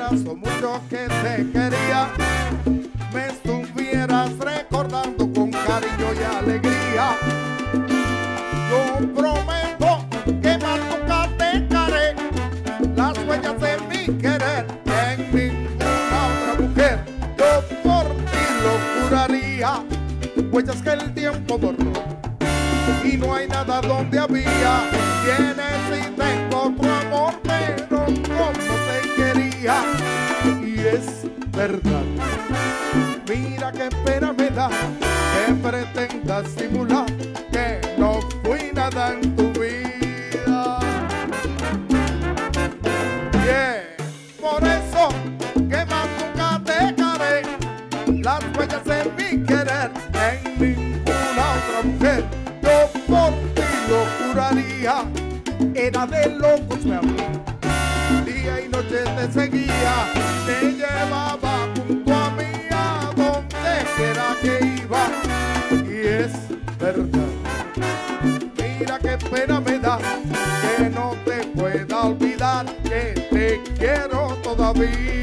abrazo mucho que te quería, me estuvieras recordando con cariño y alegría. Yo prometo que más nunca dejaré las huellas de mi querer en ninguna otra mujer. Yo por ti lo juraría, huellas que el tiempo borró y no hay nada donde había. Tienes y tengo otro amor, pero como te quería. Y es verdad, mira qué pena me da que pretendas simular que no fui nada en tu vida. Yeah. Por eso que más nunca dejaré las huellas de mi querer en ninguna otra mujer. Yo por ti lo juraría, era de locos mi amor, día y noche te seguía, te llevaba junto a mí a donde quiera que iba. Y es verdad, mira qué pena me da que no te pueda olvidar que te quiero todavía.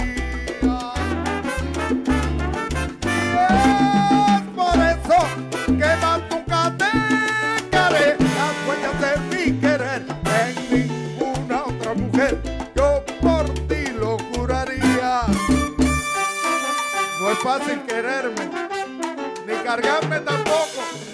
Es por eso que más nunca dejaré las huellas de mi querer en ninguna otra mujer. Yo por ti lo juraría. No es fácil quererme, ni cargarme tampoco.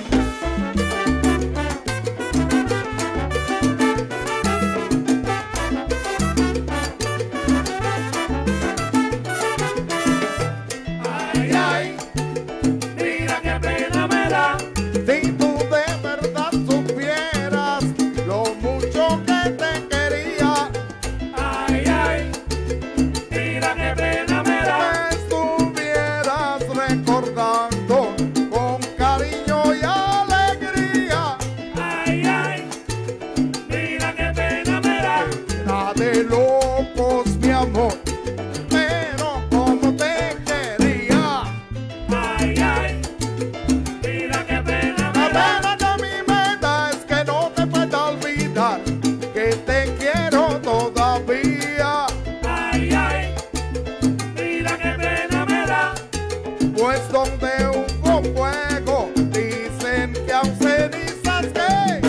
De locos mi amor, pero como te quería. Ay, ay, mira qué pena me da. La pena de mi meta es que no te pueda olvidar que te quiero todavía. Ay, ay, mira qué pena me da. Pues donde hubo fuego dicen que aún cenizas que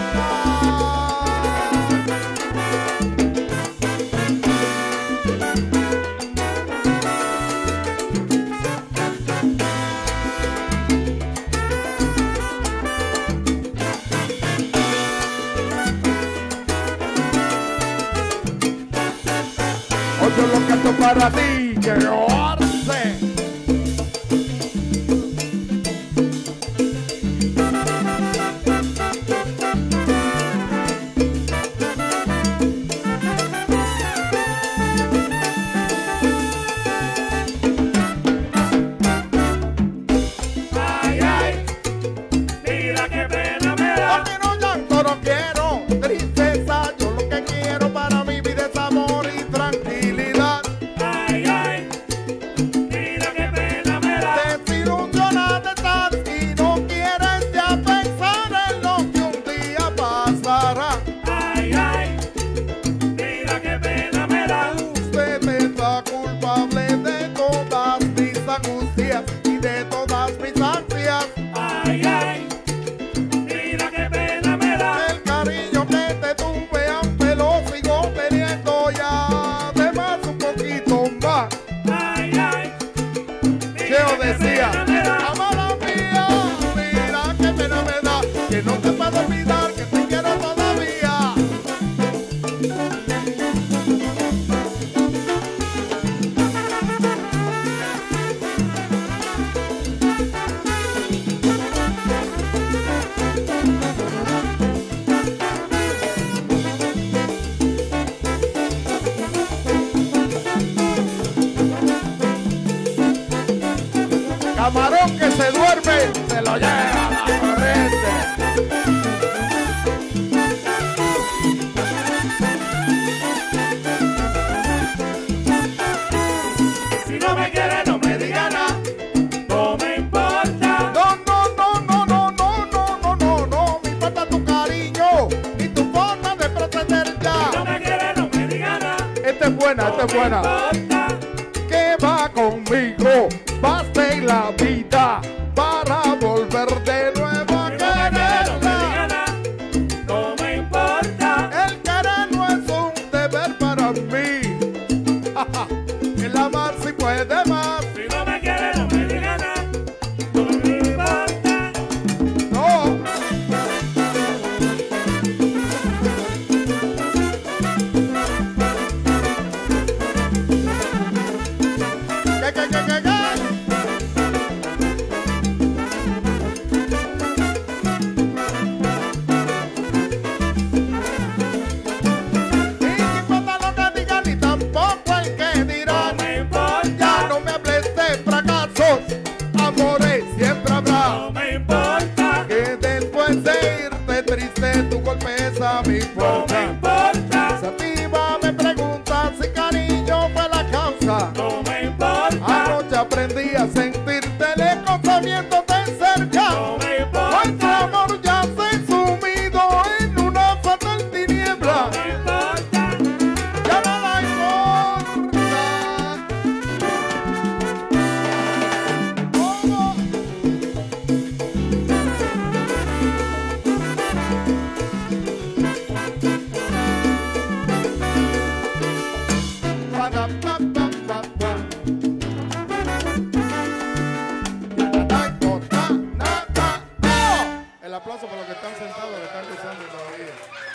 yo lo canto para ti, que orce. Ay, ay, mira qué pena me da. A mí no llanto, no quiero tristeza, yo lo que quiero para mi vida es amor y tranquilidad. Ay, ay, mira qué pena me da. Desilusionada de estar y no quieres ya pensar en lo que un día pasará. Ay, ay, mira qué pena me da. Usted está culpable de todas mis angustias y de todas mis ansias. Ay, ay, mira qué pena me da. El cariño que te tuve aunque lo sigo teniendo ya, además un poquito más. Ay, ay, Cheo decía, pena me da. amada mía, mira qué pena me da que no te puedo olvidar que te quiero todavía. Camarón que se duerme, se lo lleva la corriente. Si no me quiere, no me diga nada. No me importa. No, no, no, no, no, no, no, no, no, no me importa tu cariño ni tu forma de proceder Si no ya. me quiere, no me diga nada. Esta es buena, esta es buena. No me importa. conmigo, basta la vida para volver de nuevo a quererla. No me importa. El querer no es un deber para mí. El amar si puede más. Si no me quiere, no me diga nada. No me importa. No. ¿Qué? Amores siempre habrá. No me importa. Que después de irte triste tu golpes a mi No puerta. me importa. Sativa me pregunta si cariño fue la causa. No me importa. Anoche aprendí a sentirte lejos sabiéndote cerca. No me importa. Nuestro amor ya se sumido en una fatal tiniebla. No me importa. Ya nada importa. ¿Cómo? Para pa pa pa pa. El aplauso para los que están sentados, que están gozando todavía.